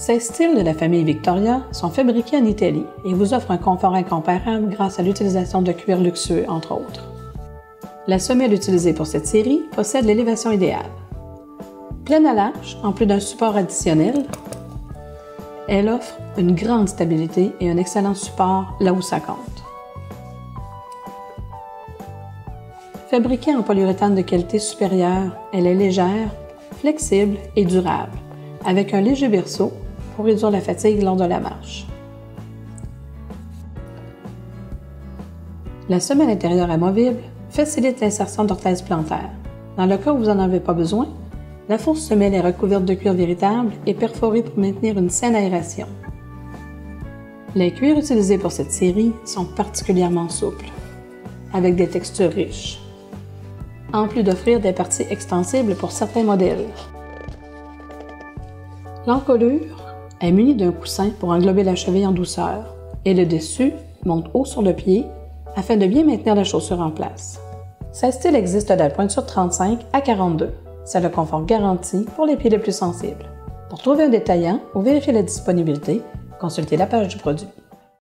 Ces styles de la famille Victoria sont fabriqués en Italie et vous offrent un confort incomparable grâce à l'utilisation de cuir luxueux, entre autres. La semelle utilisée pour cette série possède l'élévation idéale. Pleine à l'arche, en plus d'un support additionnel, elle offre une grande stabilité et un excellent support là où ça compte. Fabriquée en polyuréthane de qualité supérieure, elle est légère, flexible et durable, avec un léger berceau pour réduire la fatigue lors de la marche. La semelle intérieure amovible facilite l'insertion d'orthèses plantaires. Dans le cas où vous n'en avez pas besoin, la fausse semelle est recouverte de cuir véritable et perforée pour maintenir une saine aération. Les cuirs utilisés pour cette série sont particulièrement souples, avec des textures riches, en plus d'offrir des parties extensibles pour certains modèles. L'encolure est munie d'un coussin pour englober la cheville en douceur et le dessus monte haut sur le pied afin de bien maintenir la chaussure en place. Ces styles existent de la pointure 35 à 42. C'est le confort garanti pour les pieds les plus sensibles. Pour trouver un détaillant ou vérifier la disponibilité, consultez la page du produit.